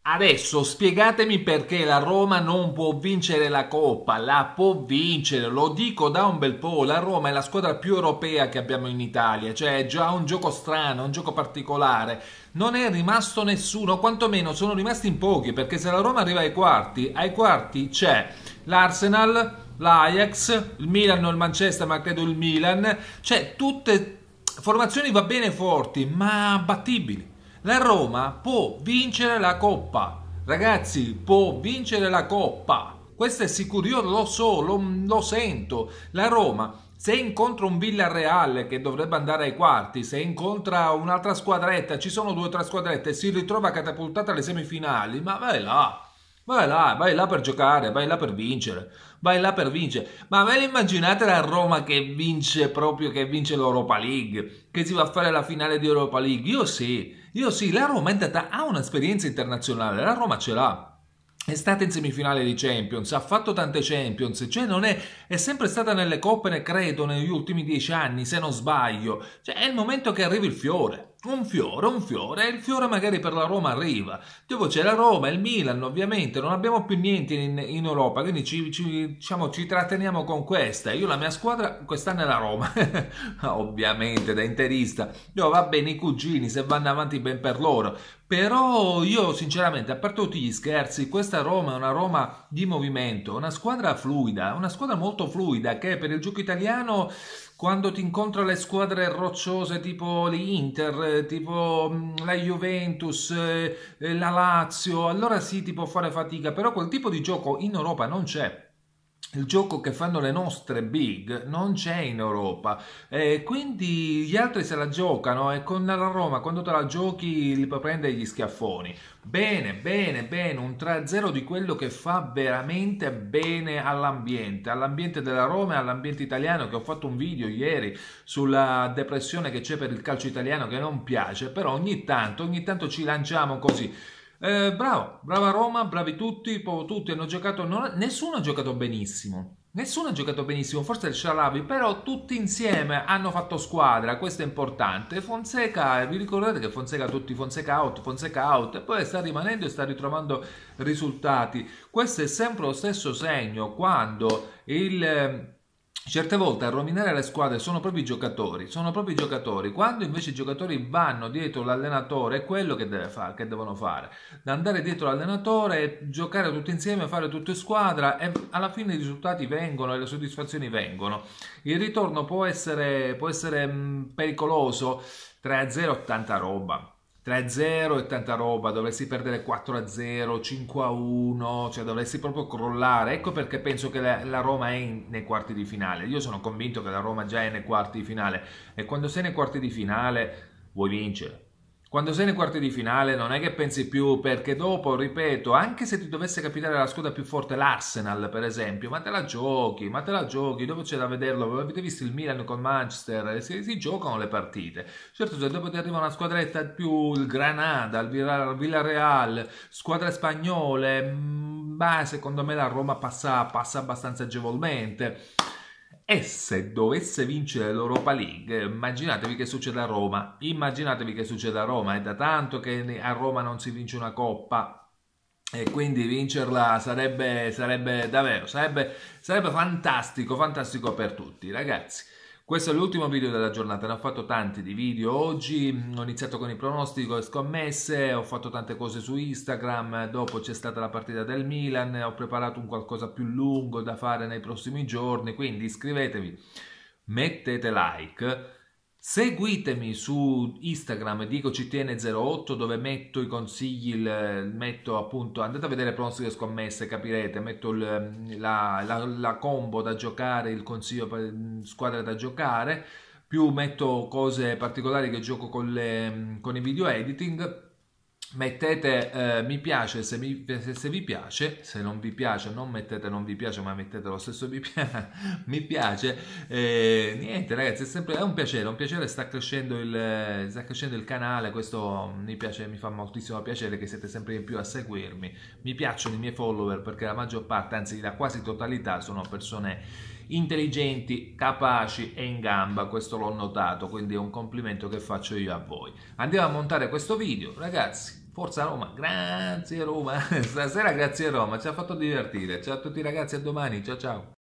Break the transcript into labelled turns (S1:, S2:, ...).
S1: Adesso spiegatemi perché la Roma non può vincere la Coppa. La può vincere, lo dico da un bel po'. La Roma è la squadra più europea che abbiamo in Italia, cioè è già un gioco strano, un gioco particolare. Non è rimasto nessuno, quantomeno sono rimasti in pochi, perché se la Roma arriva ai quarti c'è l'Arsenal, l'Ajax, il Milan o il Manchester, ma credo il Milan, cioè tutte formazioni va bene forti, ma battibili. La Roma può vincere la Coppa. Ragazzi, può vincere la Coppa. Questo è sicuro, io lo so, lo sento. La Roma, se incontra un Villarreal che dovrebbe andare ai quarti, se incontra un'altra squadretta, ci sono 2 o 3 squadrette, si ritrova catapultata alle semifinali, ma vai là. Vai là per giocare, vai là per vincere, vai là per vincere. Ma ve immaginate la Roma che vince proprio, che vince l'Europa League, che si va a fare la finale di Europa League? Io sì, la Roma è andata, ha un'esperienza internazionale, la Roma ce l'ha. È stata in semifinale di Champions, ha fatto tante Champions, cioè non è sempre stata nelle coppe, ne credo, negli ultimi 10 anni, se non sbaglio. Cioè è il momento che arrivi il fiore. Un fiore, e il fiore magari per la Roma arriva. Dopo c'è la Roma, il Milan, ovviamente, non abbiamo più niente in Europa, quindi diciamo, ci tratteniamo con questa. Io la mia squadra quest'anno è la Roma, ovviamente, da interista. Io va bene i cugini, se vanno avanti ben per loro. Però io sinceramente, a parte tutti gli scherzi, questa Roma è una Roma di movimento, una squadra fluida, una squadra molto fluida che per il gioco italiano quando ti incontra le squadre rocciose tipo l'Inter, tipo la Juventus, la Lazio, allora sì ti può fare fatica, però quel tipo di gioco in Europa non c'è. Il gioco che fanno le nostre big non c'è in Europa, quindi gli altri se la giocano e con la Roma quando te la giochi li puoi prendere gli schiaffoni. Bene, un 3-0 di quello che fa veramente bene all'ambiente della Roma e all'ambiente italiano, che ho fatto un video ieri sulla depressione che c'è per il calcio italiano che non piace, però ogni tanto ci lanciamo così. Brava Roma, bravi tutti, tutti hanno giocato, nessuno ha giocato benissimo. Nessuno ha giocato benissimo, forse il Sharawi, però tutti insieme hanno fatto squadra, questo è importante. Fonseca, vi ricordate che Fonseca tutti Fonseca out, e poi sta rimanendo e sta ritrovando risultati. Questo è sempre lo stesso segno quando certe volte a rovinare le squadre sono proprio i giocatori, quando invece i giocatori vanno dietro l'allenatore, è quello che devono fare, andare dietro l'allenatore, giocare tutti insieme, fare tutto in squadra e alla fine i risultati vengono e le soddisfazioni vengono. Il ritorno può essere pericoloso, 3-0 tanta roba. 3-0 e tanta roba, dovresti perdere 4-0, 5-1, cioè dovresti proprio crollare. Ecco perché penso che la Roma è nei quarti di finale. Io sono convinto che la Roma già è nei quarti di finale e quando sei nei quarti di finale vuoi vincere. Quando sei nei quarti di finale non è che pensi più, perché dopo, ripeto, anche se ti dovesse capitare la squadra più forte, l'Arsenal per esempio, ma te la giochi, dopo c'è da vederlo, avete visto il Milan con Manchester, si giocano le partite. Certo, se dopo ti arriva una squadretta più, il Granada, il Villarreal, squadre spagnole, secondo me la Roma passa abbastanza agevolmente. E se dovesse vincere l'Europa League, immaginatevi che succede a Roma. È da tanto che a Roma non si vince una coppa e quindi vincerla sarebbe davvero, sarebbe fantastico per tutti, ragazzi. Questo è l'ultimo video della giornata, ne ho fatto tanti di video oggi, ho iniziato con i pronostici e scommesse, ho fatto tante cose su Instagram, dopo c'è stata la partita del Milan, ho preparato un qualcosa più lungo da fare nei prossimi giorni, quindi iscrivetevi, mettete like, seguitemi su Instagram DicoCTN08 dove metto i consigli, metto appunto, andate a vedere pronostici e scommesse, capirete, metto la combo da giocare, il consiglio per squadre da giocare, più metto cose particolari che gioco con i video editing. Mettete mi piace se vi piace, se non vi piace non mettete non vi piace ma mettete lo stesso mi piace. Niente ragazzi, è un piacere, sta crescendo il canale, questo mi piace, mi fa moltissimo piacere che siete sempre in più a seguirmi, mi piacciono i miei follower perché la maggior parte, anzi la quasi totalità sono persone intelligenti, capaci e in gamba, questo l'ho notato, quindi è un complimento che faccio io a voi. Andiamo a montare questo video, ragazzi. Forza Roma, grazie Roma, stasera grazie Roma, ci ha fatto divertire. Ciao a tutti ragazzi, a domani, ciao ciao.